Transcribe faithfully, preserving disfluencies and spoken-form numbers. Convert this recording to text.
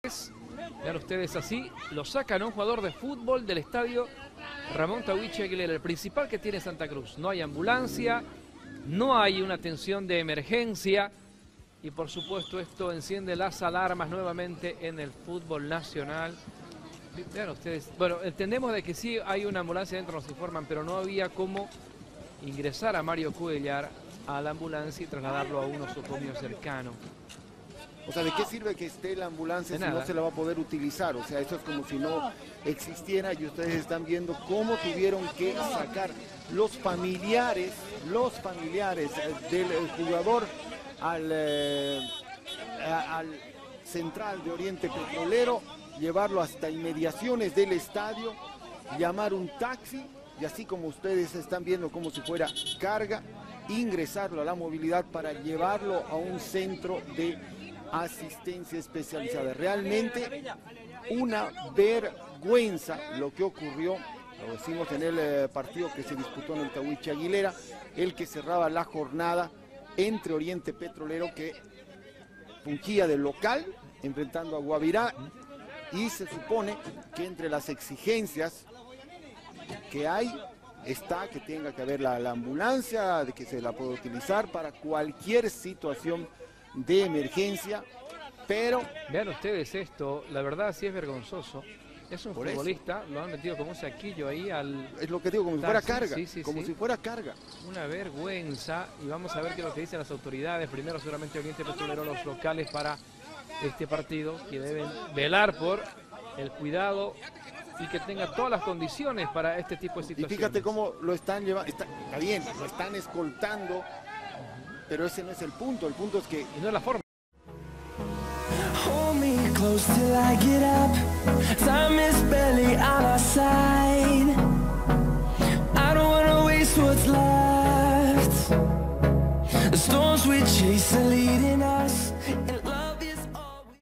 Vean ustedes así, lo sacan a un jugador de fútbol del estadio Ramón Tahuichi Aguilera, el principal que tiene Santa Cruz. No hay ambulancia, no hay una atención de emergencia y por supuesto esto enciende las alarmas nuevamente en el fútbol nacional. Vean ustedes, bueno, entendemos de que sí hay una ambulancia dentro, nos informan, pero no había cómo ingresar a Mario Cuéllar a la ambulancia y trasladarlo a un nosocomio cercano. O sea, ¿de qué sirve que esté la ambulancia De si nada. no se la va a poder utilizar? O sea, eso es como si no existiera y ustedes están viendo cómo tuvieron que sacar los familiares, los familiares del jugador al, eh, al central de Oriente Petrolero, llevarlo hasta inmediaciones del estadio, llamar un taxi y así como ustedes están viendo como si fuera carga, ingresarlo a la movilidad para llevarlo a un centro de asistencia especializada. Realmente una vergüenza lo que ocurrió, lo decimos en el eh, partido que se disputó en el Tahuichi Aguilera, el que cerraba la jornada entre Oriente Petrolero, que fungía de local enfrentando a Guavirá, y se supone que entre las exigencias que hay está que tenga que haber la, la ambulancia, de que se la pueda utilizar para cualquier situación de emergencia, pero... Vean ustedes esto, la verdad sí es vergonzoso. Es un Por futbolista, eso lo han metido como un saquillo ahí al... Es lo que digo, como si fuera taxi, carga, sí, sí, como sí. si fuera carga. Una vergüenza, y vamos a ver qué es lo que dicen las autoridades. Primero seguramente Oriente Petrolero, los locales para este partido, que deben velar por el cuidado y que tenga todas las condiciones para este tipo de Y situaciones. fíjate cómo lo están llevando, está, está bien, lo están escoltando, pero ese no es el punto, el punto es que... Y no es la forma. Hold me close till I get up. Time is barely on our side. I don't wanna waste what's left. The storms we chase are leading us.